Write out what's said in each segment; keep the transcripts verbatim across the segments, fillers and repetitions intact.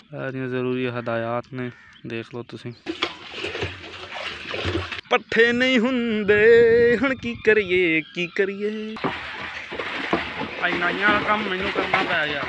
सारियां जरूरी हदायत ने, देख लो तुसी। पट्ठे नहीं हुंदे हुण की करिए की करिए, इन्ना काम मैनू करना पै गया।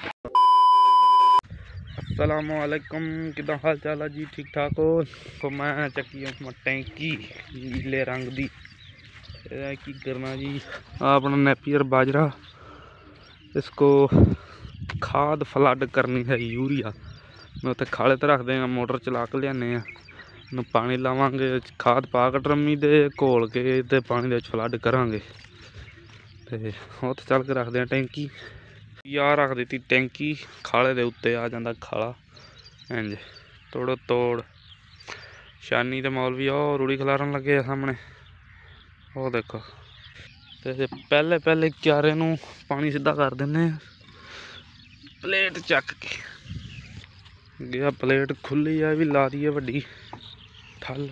अस्सलामुअलैकुम, किदा हाल चाल है जी? ठीक ठाक हो? तो मैं चक्की टैंकी नीले रंग दी, की करना जी अपना नेपियर बाजरा, इसको खाद फ्लड करनी है यूरिया। मैं उत्थे खाले तो रख देंगे, मोटर चला के लियाने पानी लावांगे, खाद पा के ड्रमी दे घोल के ते पानी दे फ्लड करांगे ते उत्थे चल के रखते हैं टैंकी। यार रख दी टैंकी खाले दे उत्ते, आ जांदा खाला इंज तोड़ो तोड़। शानी ते मौलवी ओ रूड़ी खिलारन लगे सामने, वो देखो। ते पहले पहले क्यारे नू पानी सीधा कर देने, प्लेट चक के गया, प्लेट खुली है भी ला दी है वड्डी ठल।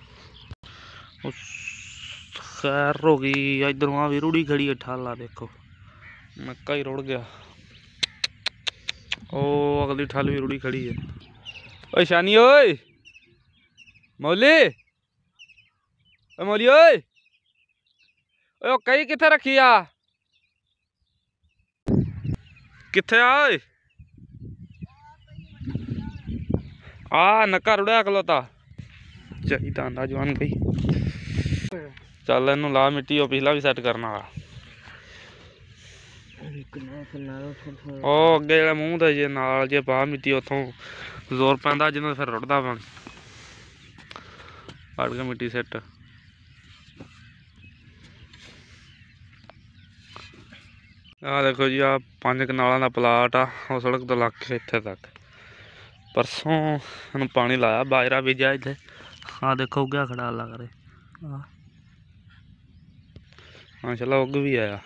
खैर हो गई, इधरों आ भी रूड़ी खड़ी है ठल, आ देखो मक्का ही रुड़ गया। ओ अगली ठल भी रूड़ी खड़ी है। ओए शानी ओए मौली, ओ मौली ओए, ओ कई किथे रखी आ, किथे आ आ नक्का रुड़िया खलोता चाहिए आंदा जवान गई। चल इनू ला मिट्टी, ओ पिछला भी सैट करना वा। ओ अगे जेड़ा मूंह ते जे नाल जे पा मिट्टी, उथों जोर पैंदा जिन्हों फिर रुड़दा पानी। फड़ के मिट्टी सिट। आ देखो जी, आ पांच कनालों का प्लाट आ, वो सड़क तो लग के इत्थे तक। परसों इन्हूं पानी लाया, बाजरा बीजा इत्थे, आ देखो उग्या खड़ा लग रहा। माशाल्लाह उग भी आया।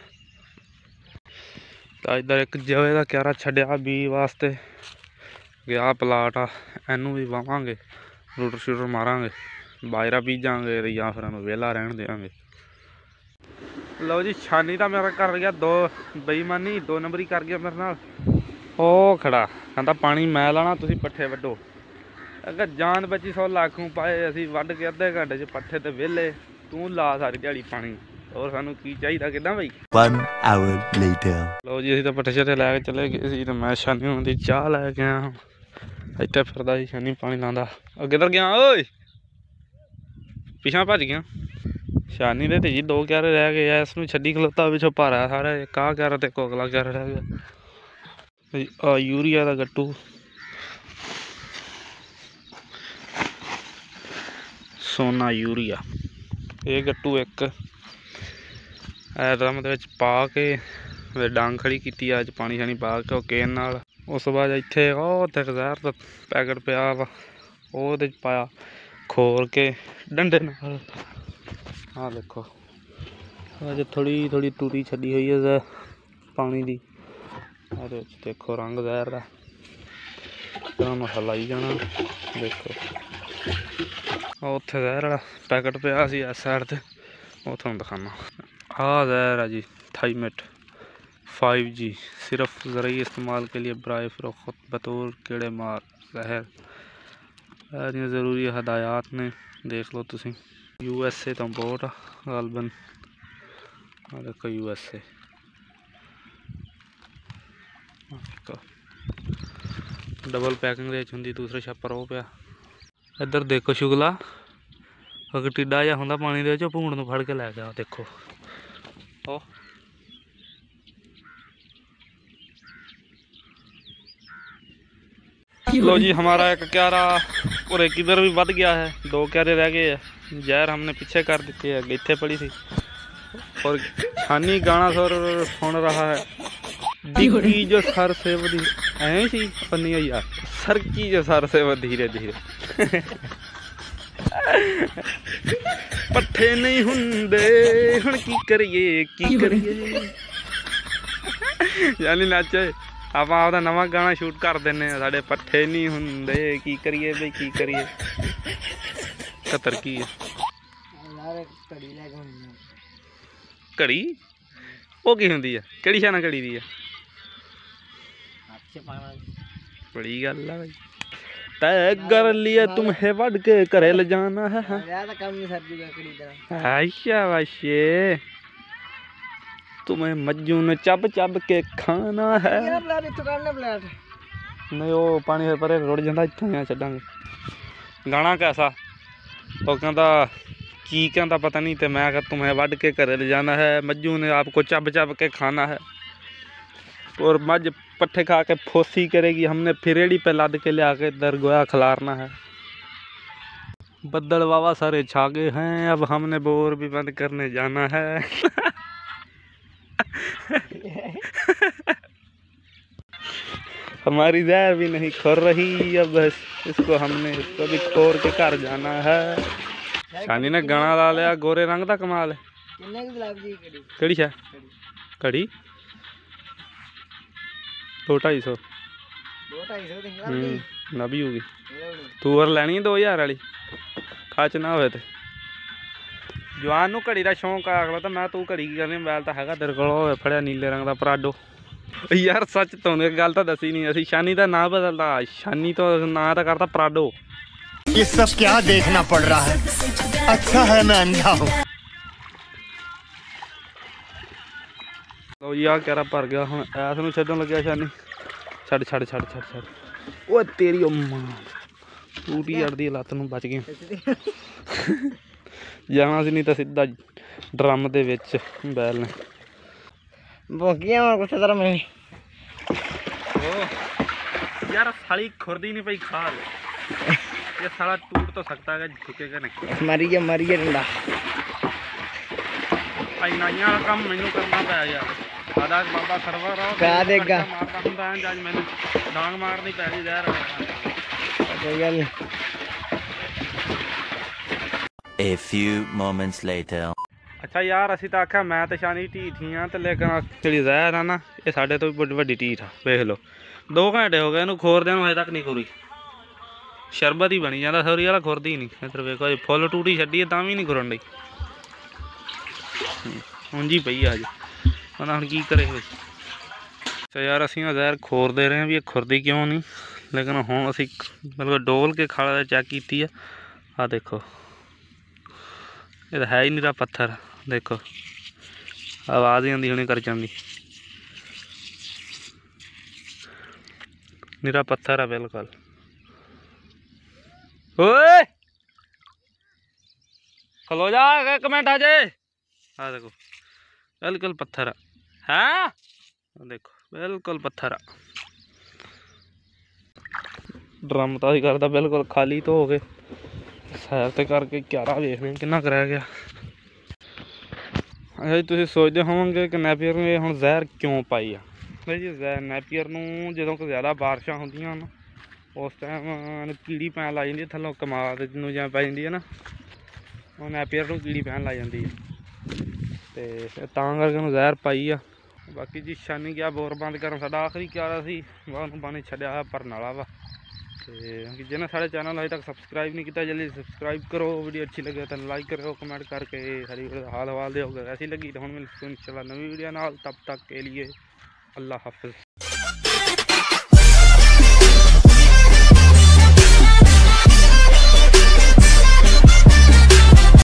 तो इधर एक जवे का क्यारा छड्या बी वास्ते, गया प्लाट आ, इनू भी वावांगे, रूटर शूटर मारांगे, बाजरा बीजांगे या फिर इन्हूं वेला रहन देंगे। लो जी, छानी तो मेरा कर गया दो बेईमानी, दो नंबरी कर गया मेरे नाल। ओ खड़ा कहता पानी मैं लाना, तुसीं पट्ठे वड्डो। अगर जान बची सौ लाखों पाए, असीं वड्ड के अद्धे घंटे च पट्ठे ते वेले, तू ला सारी दिहाड़ी पानी, और सानू की चाहिए किदा बई। One hour later. लो जी, असीं तो पट्ठे शट्ठे लैके चले गए सी, ते मैं शानी होने दी चाह लैके आया। इत्थे फिरदा सी शानी पानी लांदा। अगे किधर गया ओए, पिछां भज गया। शानी दे ते जी दो क्यारे रह गए, इसनूं छड्डी खलोता पिछों भारा सारा, एक आ क्यारा ते इक अगला क्यारा रह गया। आ यूरिया दा गट्टू, सोना यूरिया, ये गट्टू एक ड्रम दे विच पा के डांग खड़ी की, अज पानी शानी पा के केन नाल। उस बाद इत्थे ओह जहर दा पैकेट पिया वा, ओहदे च पाया खोल के डंडे नाल। हाँ देखो अज थोड़ी थोड़ी टूटी छड्डी हुई है पानी दी, अरे देखो रंग जहर दा, हलाई जाना। देखो उत्थे जहर वाला पैकेट पिया सी इस साइड ते, वो तुहानूं दिखाना। आ जहर है जी थाईमेट फाइव जी, सिर्फ ज़रूरी इस्तेमाल के लिए बराए फ़रोख्त बतौर कीड़े मार जहर। सारियां ज़रूरी हदायत ने, देख लो तुसी। यू एस ए तो इम्पोर्ट गालबन, देखो U S A. Double packing दे हुंदी, दूसरे छप्पर वो पिया। इधर देखो शुगला, अगर टिड्डा जिहा हुंदा पानी दे विच, भूण नूं फड़ के लै गया। देखो ओ लो जी, हमारा एक क्यारा और एक इधर भी बद गया है, दो क्यारे रह गए हैं। जहर हमने पीछे कर दिए है, इत्थे पड़ी थी। और छानी गाना सुर सुन रहा है, डिग्गी जो सर से वो ऐ सी पन्नी है यार, सरकी जो सर से वो धीरे धीरे। पट्ठे नहीं हुंदे हुण की करिए की करिए, यानी नाचे आप आपदा नवा गाना शूट कर देने, साढ़े पट्ठे नहीं हुंदे की करिए बई की करिए। कतर की है घड़ी, वो की हुंदी है, केड़ी शाना घड़ी दी है? बड़ी गल है भाई। तय कर लिए तुम्हें वड़ के घरे ले जाना है। अच्छा वाशे तुम्हें मज्जू ने चब चब के खाना है। नहीं वो पानी पर रुड़ जाता इतों छांगे गाना कैसा वो कहता की कहता पता नहीं। तो मैं कहा तुम्हें वड़ के घरे ले जाना है, मज्जू ने आपको चब चब के खाना है और मज पट्ठे खा के फोसी करेगी। हमने फिर रेड़ी पे लाद के ले आके दर गोया खिलारना है। बद्दल वावा सारे छागे हैं, अब हमने बोर भी बंद करने जाना है। हमारी जहर भी नहीं खोर रही, अब इसको हमने इसको भी खोर के घर जाना है। शानी ने गाना ला लिया गोरे रंग का कमाल है। केड़ी शा घड़ी दो ढाई सौ ना भी होगी। तू और लैनी है दो हज़ार वाली खच ना हो। जवान नूं घड़ी का शौक आ अगला। तो मैं तू घड़ी की करनी मोबाइल तो है तेरे को फड़िया नीले रंग का पराडो। यार सच तो गल तो दसी नहीं असी शानी का ना बदलता। शानी तो ना तो करता पराडो। ये सब क्या देखना पड़ रहा है? अच्छा है मैं अंधा हूँ। लो जी आ क्यारा भर गया हूँ ऐस नूं छड्डन लग्या। शानी छड़ छड़ छड़ छड़ छड़ ओ तेरी मां टूटी अड़दी लत्त नूं बच गया। जाना सी नहीं तो सीधा ड्रम दे विच बैल ने भोगियां और कुछ तरह में यार साली खुरदी नहीं पई खाल। ये साला टूट तो सकता है झुकेगा नहीं। मरिए मरिए डंडा आई नाइयां वाला काम मैनू करना पै यार। सादा बाबा सरवर हो क्या देगा मारदा हुंदा है। अज मैनू डांग मारनी पै गई जहर। कोई गल A few moments later. अच्छा यार असी तो आख्या मैं तो शानी ढीठ ही हाँ, तो लेकिन जी जहर है ना ये साढ़े तो भी वड्डी ढीठ आ। वेख लो दो घंटे हो गए इनू खोरदे अजे तक नहीं खुरी। शरबत ही बनी जाता सौरी वाला खुरदी नहीं। इधर वेखो फुल टूटी छड्डी तां भी नहीं खुरन डई। ऊंजी पई अज पता हुण की करे। अच्छा यार असी ना जहर खोरदे रहे भी खुरदी क्यों नहीं, लेकिन हुण असी बिल्कुल डोल के खाला चैक की है। आ देखो ये तो है ही नहीं पत्थर। देखो आवाज़ ही आती होनी कर जाती। निरा पत्थर है बिल्कुल। ओए खलो जा एक मिनट आ जाए। हाँ देखो बिल्कुल पत्थर है। हाँ देखो बिल्कुल पत्थर है। ड्रम तो ही करता बिल्कुल खाली तो हो गए। सैर तो करके क्यारा वेखने किन्ना रह गया। अच्छा जी तुम सोचते होवोगे कि नैपीयर ने हुण जहर क्यों पाई है। जी जहर नैपीयर नूं जदों कोई ज़्यादा बारिशां होंदियां न उस टाइम कीड़ी पैन ला जाती है। थल्लों कमाद नूं जां पै जाती है ना वो नैपीयर नूं कीड़ी पैन ला जाती है तो तां करके उन्हें जहर पाई आ। बाकी जी शानी गया बोर बंद करन साडा आखिरी क्यारा सी उन्होंने पानी छड्डिया भरन वाला वा। तो जिन्हें साढ़े चैनल अजे तक सबसक्राइब नहीं किया जल्दी सबसक्राइब करो। वीडियो अच्छी लगे तो लाइक करो कमेंट करके सारी वीडियो हाल हवाल दो। ऐसी लगी तो हम मिलते हैं इंशाल्लाह नवी वीडियो नाल। तब तक के लिए अल्लाह हाफिज़।